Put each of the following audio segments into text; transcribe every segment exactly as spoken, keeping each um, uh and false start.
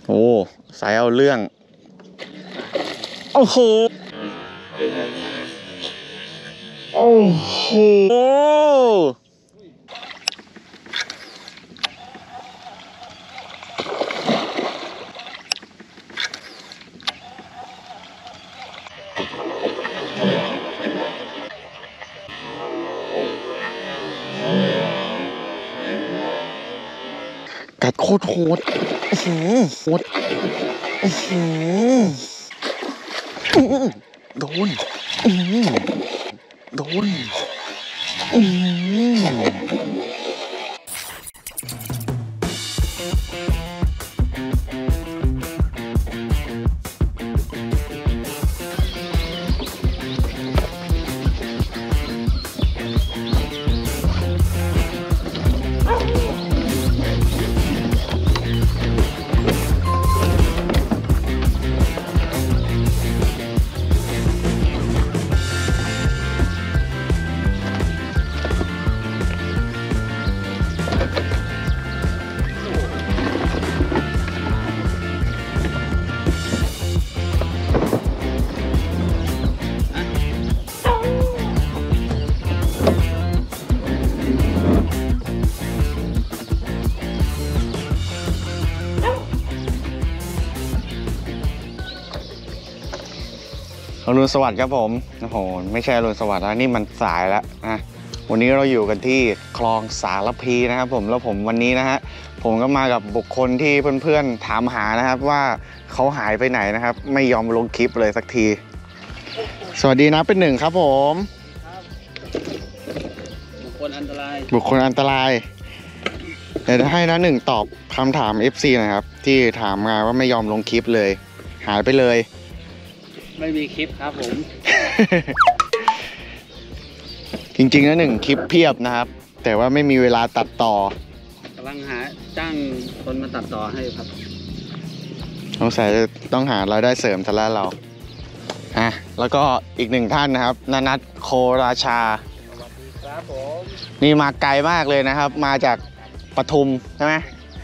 โอ้สายเอาเรื่องโอ้โหโอ้โหกัดโคตรโหดโอ้โหโหดโอ้โหโดนโดนอืมอรุณสวัสดิ์ครับผมโอ้โหไม่ใช่อรุณสวัสดิ์แล้วนี่มันสายแล้วนะวันนี้เราอยู่กันที่คลองสารพีนะครับผมแล้วผมวันนี้นะฮะผมก็มากับบุคคลที่เพื่อนๆถามหานะครับว่าเขาหายไปไหนนะครับไม่ยอมลงคลิปเลยสักทีสวัสดีนะเป็นหนึ่งครับผมบุคคลอันตรายบุคคลอันตรายเดี๋ยวให้นะหนึ่งตอบคำถาม เอฟ ซี นะครับที่ถามมาว่าไม่ยอมลงคลิปเลยหายไปเลยไม่มีคลิปครับผมจริงๆแล้วหนึ่งคลิปเพียบนะครับแต่ว่าไม่มีเวลาตัดต่อกำลังหาจ้างคนมาตัดต่อให้ครับสงสัยจะต้องหารายได้เสริมซะแล้วเราอ่ะแล้วก็อีกหนึ่งท่านนะครับนนัทโคราชาสวัสดีครับผมนี่มาไกลมากเลยนะครับมาจากปทุมใช่ไหม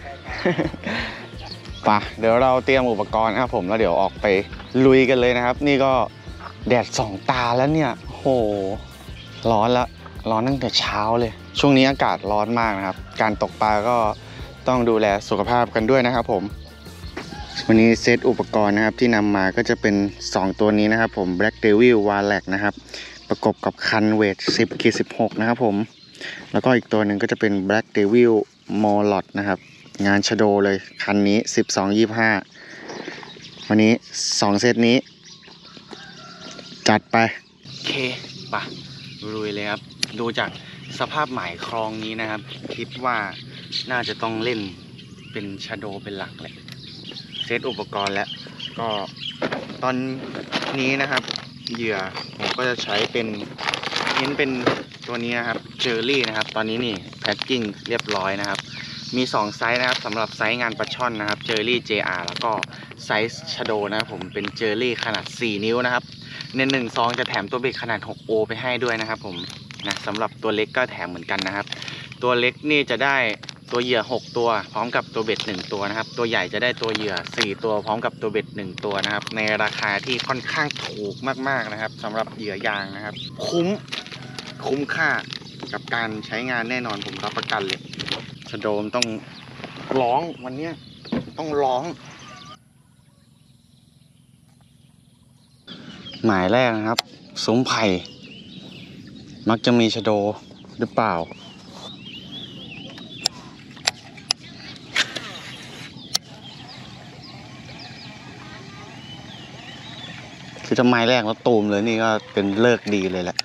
ป่ะเดี๋ยวเราเตรียมอุปกรณ์ครับผมแล้วเดี๋ยวออกไปลุยกันเลยนะครับนี่ก็แดดส่องตาแล้วเนี่ยโหร้อนละร้อนตั้งแต่เช้าเลยช่วงนี้อากาศร้อนมากนะครับการตกปลาก็ต้องดูแลสุขภาพกันด้วยนะครับผมวันนี้เซตอุปกรณ์นะครับที่นำมาก็จะเป็นสองตัวนี้นะครับผม Black Devil Wallach นะครับประกบกับคันเวท สิบขีดสิบหก นะครับผมแล้วก็อีกตัวหนึ่งก็จะเป็น Black Devil Molot นะครับงานชโดเลยคันนี้สิบสอง ยี่สิบห้าวันนี้สองเซตนี้จัดไปโอเคปะลุยเลยครับดูจากสภาพหมายคลองนี้นะครับคิดว่าน่าจะต้องเล่นเป็นชโดเป็นหลักแหละเซตอุปกรณ์แล้วก็ตอนนี้นะครับเหยื่อผมก็จะใช้เป็นเน้นเป็นตัวนี้นะครับเจอรี่นะครับตอนนี้นี่แพ็คกิ้งเรียบร้อยนะครับมีสองไซส์นะครับสำหรับไซส์งานปลาช่อนนะครับเจอรี่ เจ อาร์ แล้วก็ไซส์ชโดนะครับผมเป็นเจอรี่ขนาดสี่นิ้วนะครับในหนึ่งซองจะแถมตัวเบ็ดขนาด หกโอ ไปให้ด้วยนะครับผมนะสำหรับตัวเล็กก็แถมเหมือนกันนะครับตัวเล็กนี่จะได้ตัวเหยื่อหกตัวพร้อมกับตัวเบ็ดหนึ่งตัวนะครับตัวใหญ่จะได้ตัวเหยื่อสี่ตัวพร้อมกับตัวเบ็ดหนึ่งตัวนะครับในราคาที่ค่อนข้างถูกมากๆนะครับสำหรับเหยื่อยางนะครับคุ้มคุ้มค่ากับการใช้งานแน่นอนผมรับประกันเลยชโดมต้องร้องวันนี้ต้องร้องหมายแรกนะครับซุ้มไผ่มักจะมีชโดหรือเปล่าคือทำไมแรกแล้วตูมเลยนี่ก็เป็นเลิกดีเลยแหละ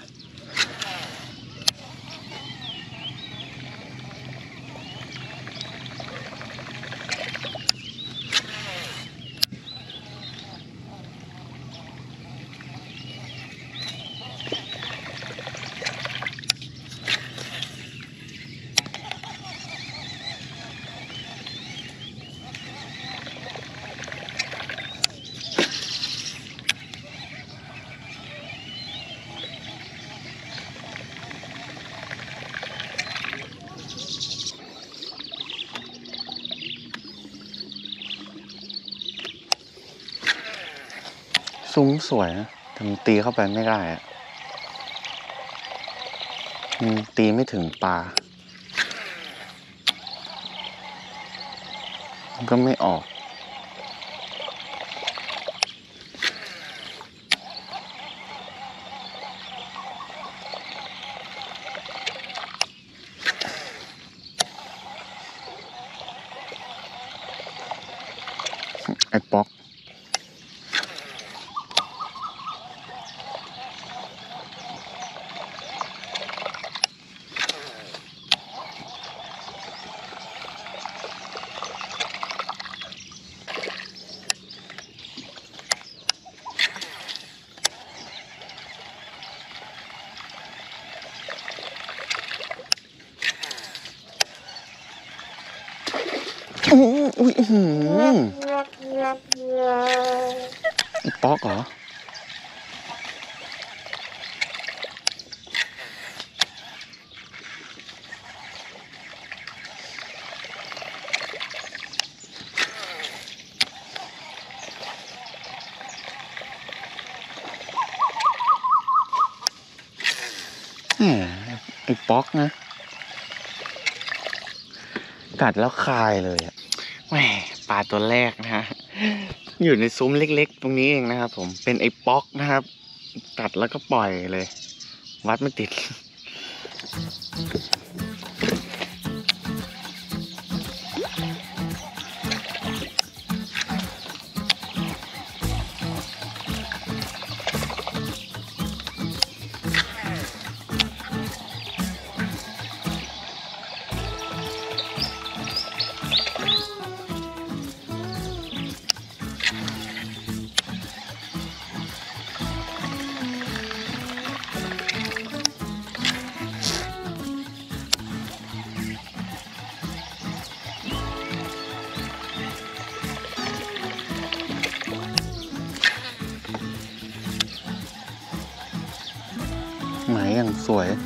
ซุ้มสวยนะแต่มันตีเข้าไปไม่ได้อะมันตีไม่ถึงปลามันก็ไม่ออกไอ้ป๊อกอุ้ยอุ้ยหืมป๊อกเหรอแหมไอ้ป๊อกนะกัดแล้วคายเลยอะแหมปลาตัวแรกนะฮะอยู่ในซุ้มเล็กๆตรงนี้เองนะครับผมเป็นไอ้ป๊อกนะครับกัดแล้วก็ปล่อยเลยวัดไม่ติดหมายอย่างสวย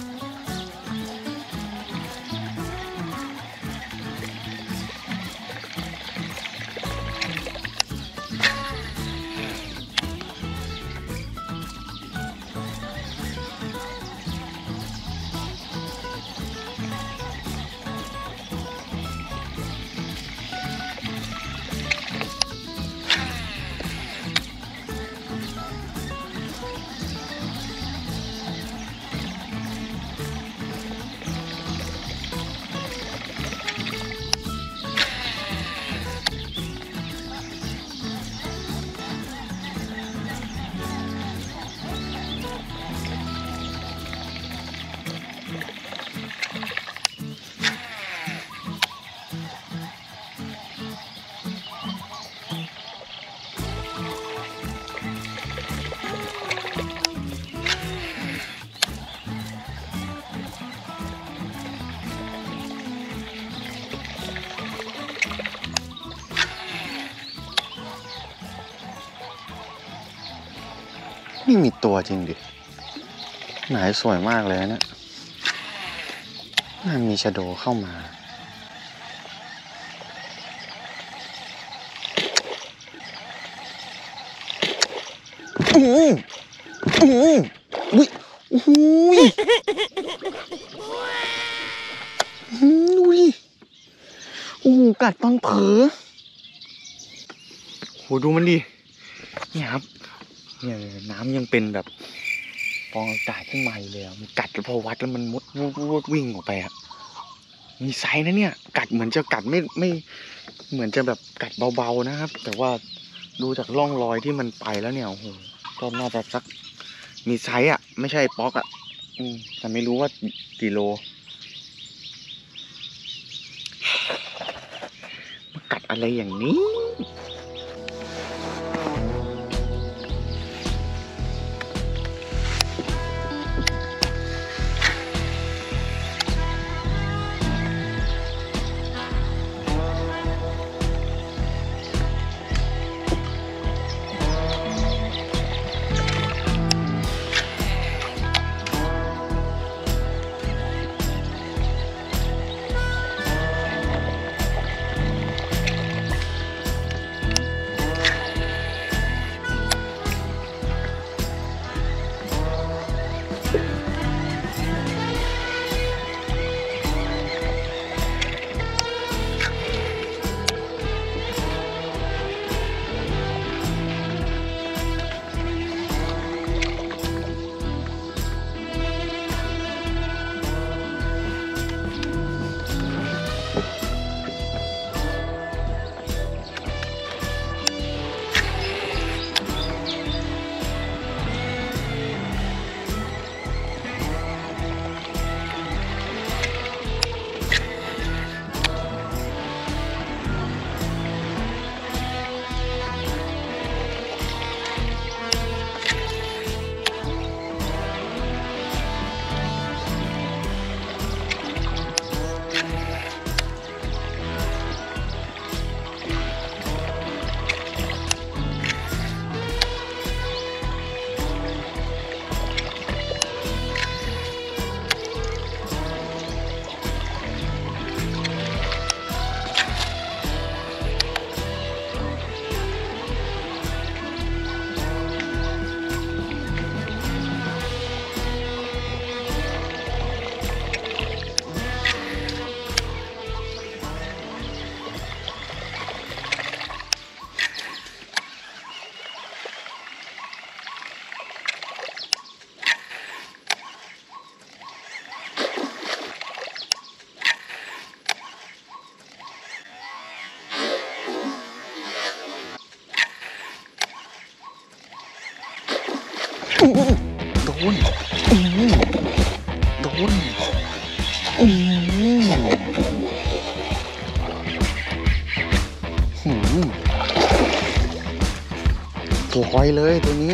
ไม่มีตัวจริงดิหมายสวยมากเลยนะน่ามีชะโดเข้ามาอืออืออุ้ยอุ้ยดูดิโอ้โหกัดตอนเผลอโหดูมันดิเนี่ยครับเนี่ยน้ำยังเป็นแบบฟองอากาศขึ้นมาอยู่เลยมันกัดพอวัดแล้วมันมุดวุดวิ่งออกไปอ่ะมีไซส์นะเนี่ยกัดเหมือนจะกัดไม่ไม่เหมือนจะแบบกัดเบาๆนะครับแต่ว่าดูจากร่องรอยที่มันไปแล้วเนี่ยโอ้โหก็น่าจะสักมีไซส์อ่ะไม่ใช่ป๊อกอ่ะอืมแต่ไม่รู้ว่ากี่โลมากัดอะไรอย่างนี้โดนโดนลอยเลยตัวนี้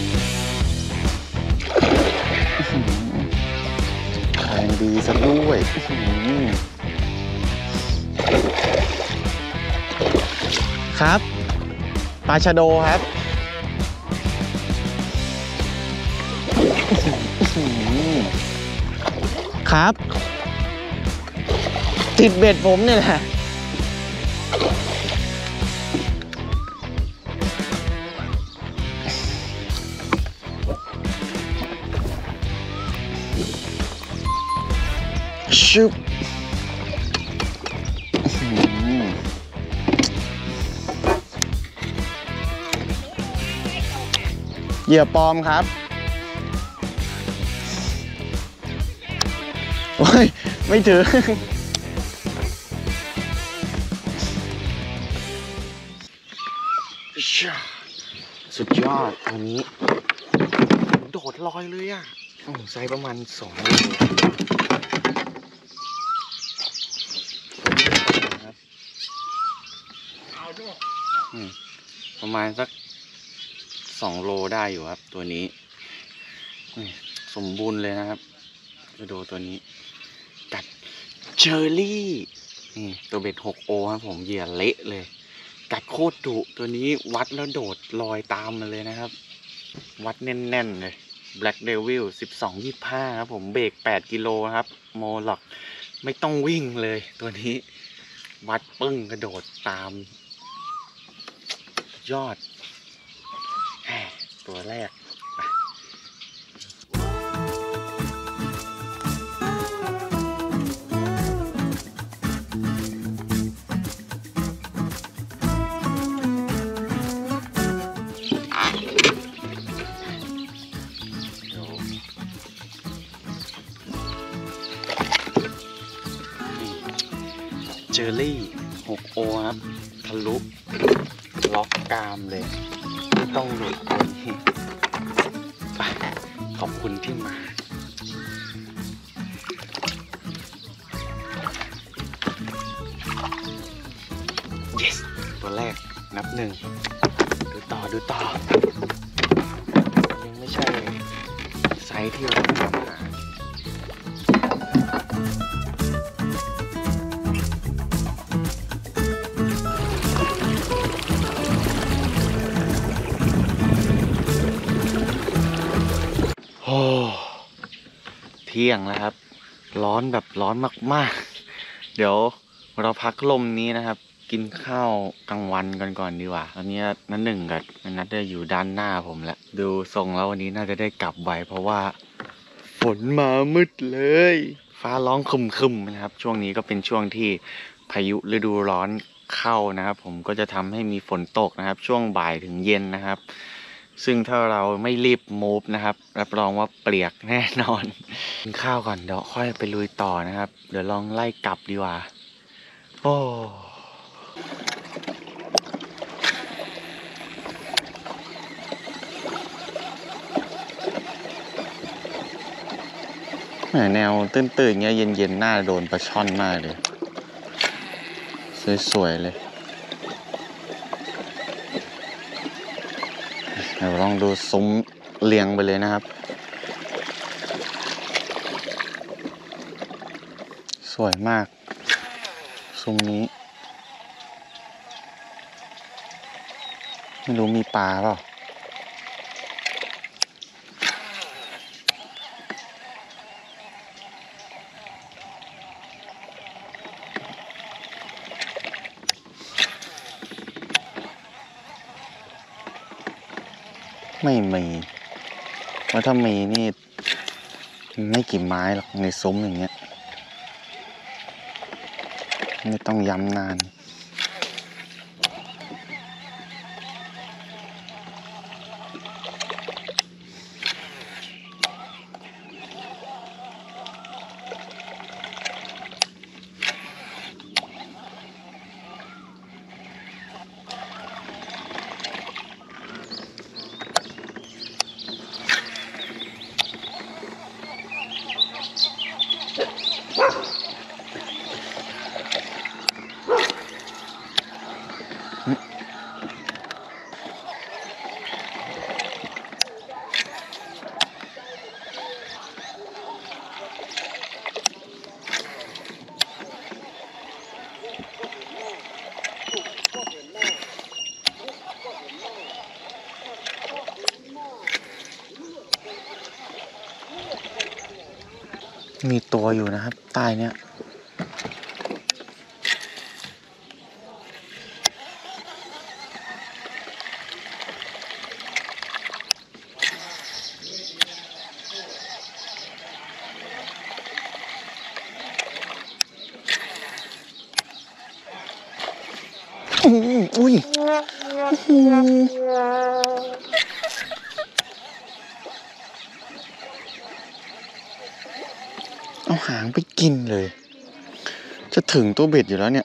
แรงดีซะด้วยครับปลาชะโดครับครับติดเบ็ดผมเนี่ยแหละชุบเหยื่อปลอมครับโอ้ยไม่ถือสุดยอดตัวนี้โดดลอยเลยอ่ะไซส์ประมาณสองโลครับประมาณสักสองโลได้อยู่ครับตัวนี้สมบูรณ์เลยนะครับจะดูตัวนี้กัดเชอร์รี่นี่ตัวเบ็ด หกโอ ครับผมเหยื่อเละเลยกัดโคตรดุตัวนี้วัดแล้วโดดลอยตามมาเลยนะครับวัดแน่นๆเลย Black Devil สิบสอง ยี่สิบห้าครับผมเบรกแปดกิโลครับโมล็อกไม่ต้องวิ่งเลยตัวนี้วัดปึ้งกระโดดตามยอดตัวแรกเจอรี่ หกโอ ครับทะลุล็อกกรามเลยไม่ต้องหลุดไปขอบคุณที่มา yes ตัวแรกนับหนึ่งดูต่อดูต่อยังไม่ใช่ไซส์ที่เราตามหาโอ้เที่ยงแล้วครับร้อนแบบร้อนมากๆเดี๋ยวเราพักลมนี้นะครับกินข้าวกลางวันกันก่อนดีกว่าตอนนี้นั่นหนึ่งกับนัดได้อยู่ด้านหน้าผมแล้วดูทรงแล้ววันนี้น่าจะได้กลับไวเพราะว่าฝนมามืดเลยฟ้าร้องคึมๆนะครับช่วงนี้ก็เป็นช่วงที่พายุฤดูร้อนเข้านะครับผมก็จะทำให้มีฝนตกนะครับช่วงบ่ายถึงเย็นนะครับซึ่งถ้าเราไม่รีบมูฟนะครับรับรองว่าเปียกแน่นอนกินข้าวก่อนเดี๋ยวค่อยไปลุยต่อนะครับเดี๋ยวลองไล่กลับดีกว่าโอ้แนวตื้นๆเงี้ยเย็นๆหน้าโดนปลาช่อนมากเลยสวยๆเลยเดี๋ยวลองดูซุ้มเรียงไปเลยนะครับสวยมากซุ้มนี้ไม่รู้มีปลาเปล่าไม่มีว่าถ้ามีนี่ไม่กี่ไม้หรอกในซุ้มอย่างเงี้ยไม่ต้องย้ำนานมีตัวอยู่นะครับใต้เนี้ยอุ้ยอุ้ยเอาหางไปกินเลยจะถึงตัวเบ็ดอยู่แล้วเนี่ย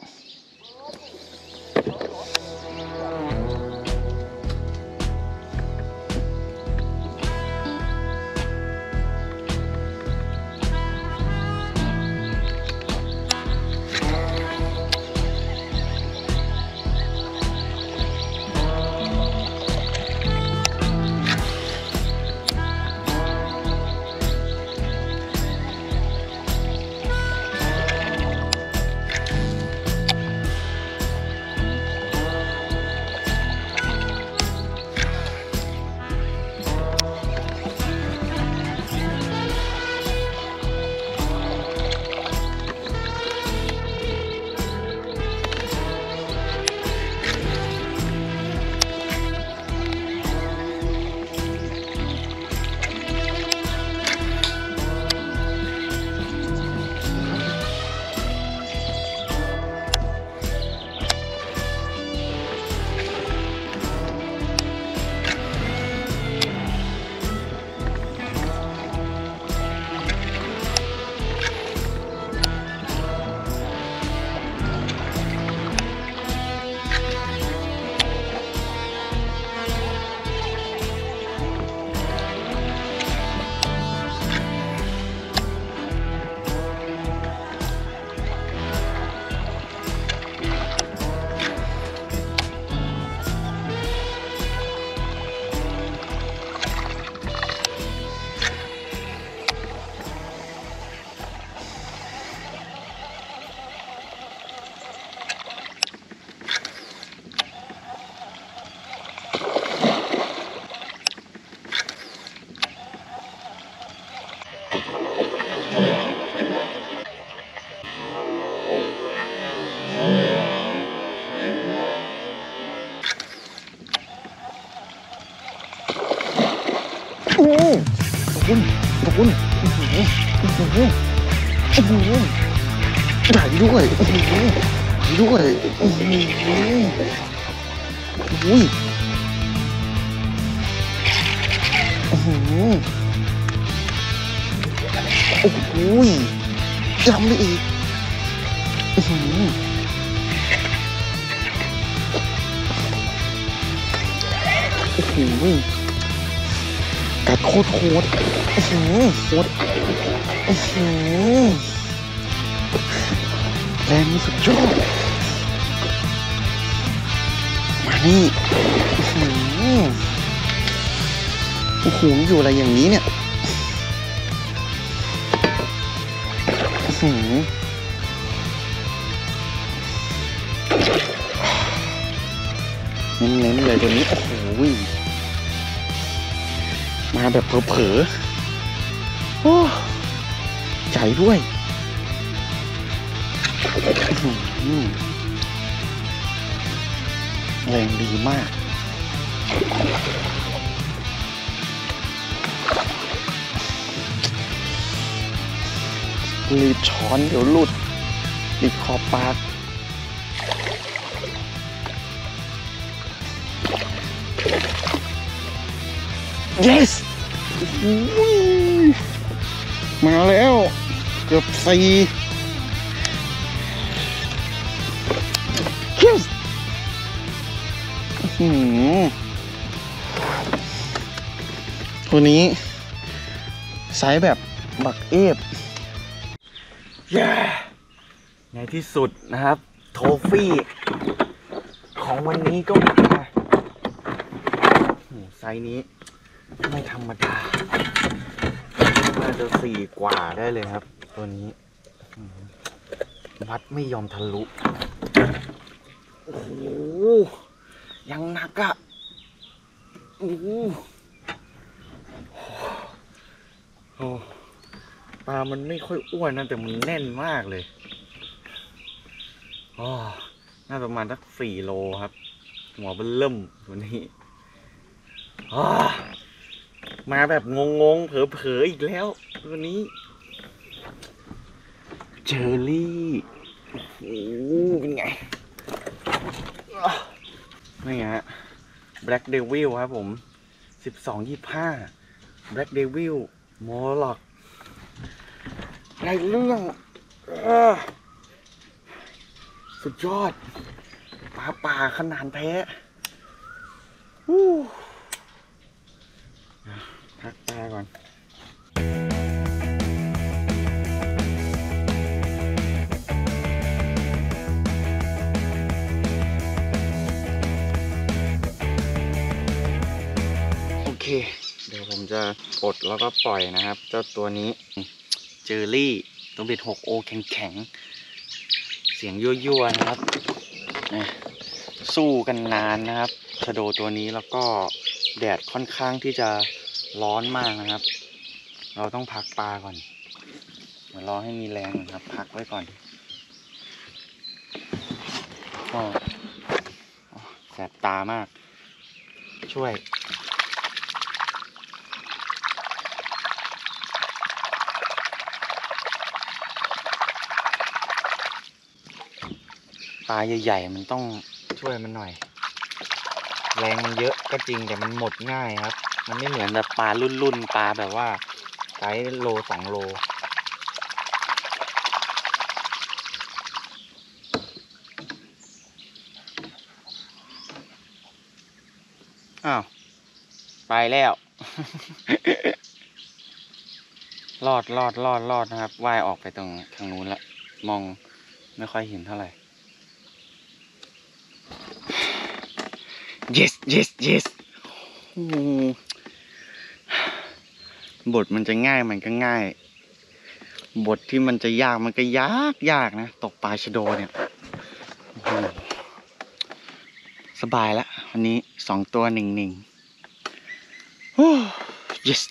โอ้ขอบคุณขอบคุณโอ้โหโอ้โหโอ้โหใหญ่ด้วยโอ้โหใหญ่ด้วยโอ้โหอุ้ยโอ้โหโอ้โหยำไปอีกโอ้โหโอ้โหกัดโคตรโคตรโอ้โหโคตรโอ้โหแรงมันสุดยอดมานี่โอ้โหโอ้โหอยู่อะไรอย่างนี้เนี่ยโอ้โหเน้นๆเลยตัวนี้โอ้โหมาแบบเผลอๆโอ้ใหญ่ด้วยแรงดีมากรีบช้อนเดี๋ยวหลุดติดขอบปาก yes มาแล้วเกือบสี่ yes ตัวนี้ไซส์แบบบักเอฟเย้ในที่สุดนะครับโทฟี่ของวันนี้ก็มาไซส์นี้ไม่ธรรมดาน่าจะสี่กว่าได้เลยครับตัวนี้วัดไม่ยอมทะลุโอ้โหยังหนักอะโอ้โหปลามันไม่ค่อยอ้วนนะแต่มันแน่นมากเลยอ๋อน่าประมาณสักสี่โลครับหัวเบิ่มเริ่มตัวนี้อ๋อมาแบบงงๆเผลอๆอีกแล้วตัวนี้เจอรี่โอ้โหเป็นไงนี่ฮะ Black Devil ครับผมสิบสองยี่ห้า Black Devil โมล็อกในเรื่องสุดยอดปลาป่าขนาดแท้พักตาก่อนโอเคเดี๋ยวผมจะปลดแล้วก็ปล่อยนะครับเจ้าตัวนี้เจอรี่ตัวเบ็ดหกโอแข็งๆเสียงยั่วๆนะครับสู้กันนานนะครับชะโดตัวนี้แล้วก็แดดค่อนข้างที่จะร้อนมากนะครับเราต้องพักปลาก่อนเดี๋ยวรอให้มีแรงนะครับพักไว้ก่อนก็แสบตามากช่วยปลาใหญ่ๆมันต้องช่วยมันหน่อยแรงมันเยอะก็จริงแต่มันหมดง่ายครับมันไม่เหมือนแบบปลารุ่นๆปลาแบบว่าไซส์โลสองโลอ้าวไปแล้ว รอดรอดรอดรอดนะครับว่ายออกไปตรงทางนู้นละมองไม่ค่อยเห็นเท่าไหร่ yes yes yes บทมันจะง่ายมันก็ง่ายบทที่มันจะยากมันก็ยากยากนะตกปลาชะโดเนี่ยสบายแล้ววันนี้สองตัวหนึ่งหนึ่ง yes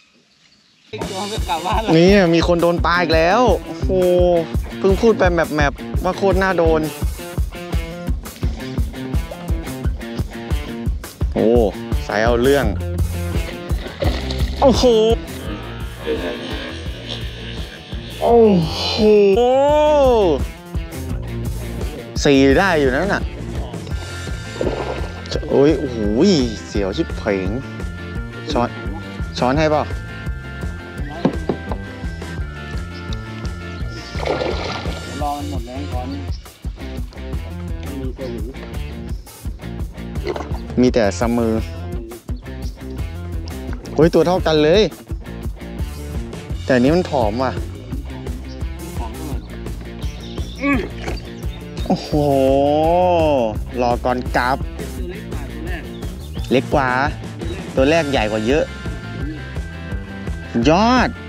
นี่มีคนโดนปลาอีกแล้วโอ้โหเพิ่งพูดไปแมปแมปว่าโคตรน่าโดนโอ้สายเอาเรื่องโอ้โหโอ้โหสี่ได้อยู่นั่นน่ะโอ้ยโอ้โหเสียวชิบเผงช้อนช้อนให้เปล่ารอมันหมดแรงก่อนมีตัวหรือมีแต่สมือโอ้ยตัวเท่ากันเลยแต่นี้มันผอมว่ะโอ้โหรอก่อนกราฟเล็กกว่าตัวแรกใหญ่กว่าเยอะยอด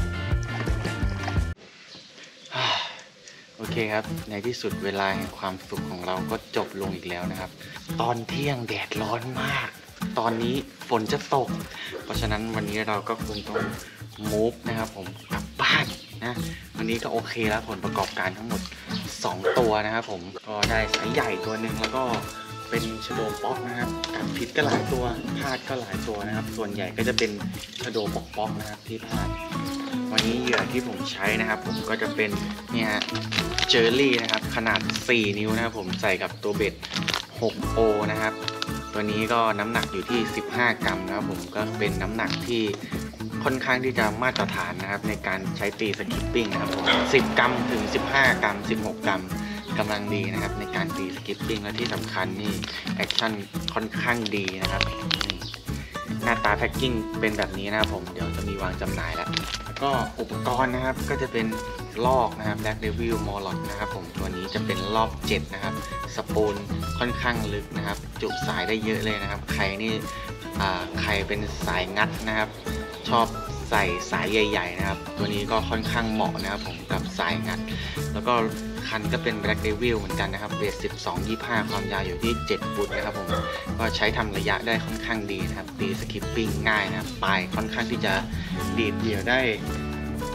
โอเคครับในที่สุดเวลาแห่งความสุขของเราก็จบลงอีกแล้วนะครับตอนเที่ยงแดดร้อนมากตอนนี้ฝนจะตกเพราะฉะนั้นวันนี้เราก็คงต้องมูฟนะครับผมกลับบ้านนะวันนี้ก็โอเคแล้วผลประกอบการทั้งหมดสองตัวนะครับผมก็ได้สายใหญ่ตัวหนึ่งแล้วก็เป็นชะโดป๊อกนะครับกัดผิดก็หลายตัวพลาดก็หลายตัวนะครับส่วนใหญ่ก็จะเป็นชะโดป๊อกป๊อกนะครับที่พลาดวันนี้เหยื่อที่ผมใช้นะครับผมก็จะเป็นเนี่ยเจอรี่นะครับขนาดสี่นิ้วนะครับผมใส่กับตัวเบ็ดหกโอนะครับตัวนี้ก็น้ำหนักอยู่ที่สิบห้ากรัมนะครับผมก็เป็นน้ำหนักที่ค่อนข้างที่จะมาตรฐานนะครับในการใช้ตีสกิปปิ้งนะครับผมสิบกรัมถึงสิบห้ากรัมสิบหกกรัมกำลังดีนะครับในการตีสกิปปิ้งและที่สำคัญนี่แอคชั่นค่อนข้างดีนะครับหน้าตาแพ็คกิ้งเป็นแบบนี้นะครับผมเดี๋ยวจะมีวางจำหน่ายแล้วแล้วก็อุปกรณ์นะครับก็จะเป็นลอกนะครับ Black Devil Moloch นะครับผมตัวนี้จะเป็นรอบเจ็ดนะครับสปูลค่อนข้างลึกนะครับจุสายได้เยอะเลยนะครับใครนี่ใครเป็นสายงัดนะครับชอบใส่สายใหญ่ๆนะครับตัวนี้ก็ค่อนข้างเหมาะนะครับผมกับสายงัดแล้วก็คันก็เป็น Black Devil เหมือนกันนะครับเบสสิบสอง ยี่ห้าความยาวอยู่ที่เจ็ดฟุตนะครับผมก็ใช้ทำระยะได้ค่อนข้างดีนะครับตีสกิปปิ้งง่ายนะครับปลายค่อนข้างที่จะดีดเหยื่อได้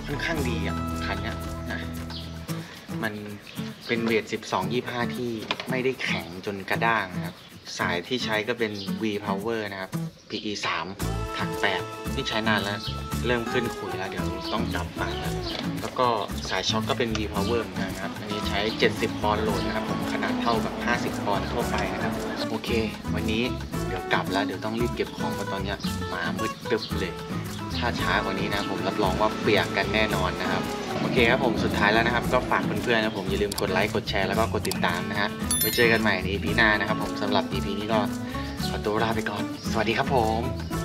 ค่อนข้างดีอ่ะคันเนี้ยนะมันเป็นเวทสิบสอง ยี่สิบห้าที่ไม่ได้แข็งจนกระด้างนะครับสายที่ใช้ก็เป็น V Power นะครับ พี อี สาม ถักแปดนี่ใช้นานแล้วเริ่มขึ้นขุยแล้วเดี๋ยวต้องกลับมาแล้วแล้วก็สายช็อคก็เป็น V Power เหมือนกันครับอันนี้ใช้เจ็ดสิบปอนด์โหลดนะครับผมขนาดเท่ากับห้าสิบปอนด์ทั่วไปนะครับโอเควันนี้เดี๋ยวกลับแล้วเดี๋ยวต้องรีบเก็บของเพราะตอนนี้มามืดตึ๊บเลยถ้าช้ากว่านี้นะผมรับรองว่าเปียกกันแน่นอนนะครับโอเคครับผมสุดท้ายแล้วนะครับก็ฝากเพื่อนๆนะผมอย่าลืมกดไลค์กดแชร์แล้วก็กดติดตามนะฮะไว้เจอกันใหม่ใน อี พี หน้านะครับผมสำหรับ อี พี นี้ก็ขอตัวลาไปก่อนสวัสดีครับผม